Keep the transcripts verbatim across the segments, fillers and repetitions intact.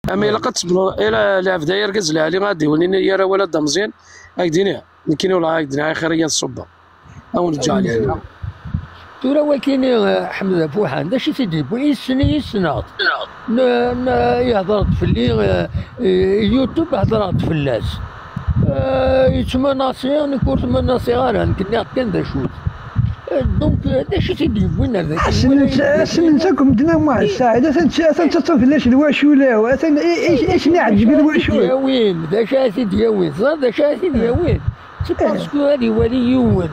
اما الا قتصبروا الى لا في داير كزلها لي غادي ولينا يا راه ولد مزيان هاكدينيها كاين ولا هاكدينيها خيريه الصبه او نرجع عليها ترى ولكن حمد فوحان داش تيدي بغي السني السناط يهضر طفلي يوتيوب هضر طفلاس يتسمى ناصيان يكون تسمى ناصيان كنا كان دا شوت دونك داش تيدي وين هذاك سنتكم دنا مع الساعه اثنت تطفلاش الواشوله اثن ايش نعجب الواشوله يا وين داش سيدي يا وين صار داش سيدي يا وين سي باسكو هذه وليون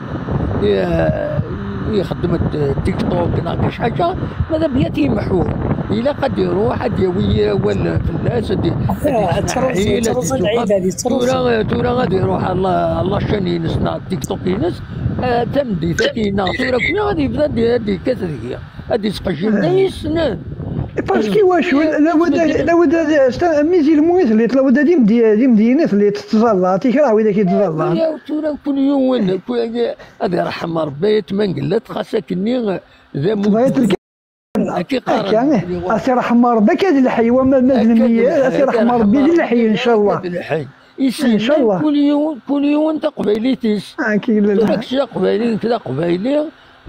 يخدم التيك توك ناقص شحال ماذا بيا تيمحوه الا قد يروح هاد يوي ولا فلاس هادي تروز العيد هذه تورا تورا غادي يروح الله الله شاني ينسنا التيك توك ينس تمدي تاتينا تورا كنا غادي يبدا هادي كثريه هادي سقجين يسنان باسكو واش لابد لابد ميزي المويس اللي لابد ديم ديم دينات اللي تتظلى تيكره وإذا كيتظلى يا تورا كل يوم هذا يرحم ربي يتمنى قلت خاصك اني ذا مو كي قارن اسي رحم ربك هذه الحيوه ما المية اسي رحم ربي هذه الحي ان شاء الله ان شاء الله كل يوم كل يوم انت قبيليتيس اكيد لا داكشي قبيلي كذا قبيلي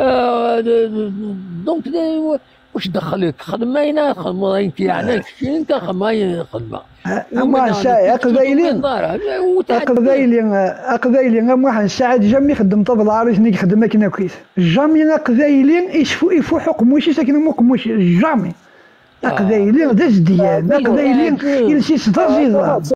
دونك واش دخلك خدمه خدمه انت يعني كاين انت خدمه خدمه اما ساعه قبيلين قبيلين قبيلين اما واحد الساعه جامي خدم طبل عارف ني خدمه كنا كويس جامي قبيلين يشفوا يفو حكم واش ساكن مو كموش جامي قبيلين داز ديال قبيلين يلسي صدر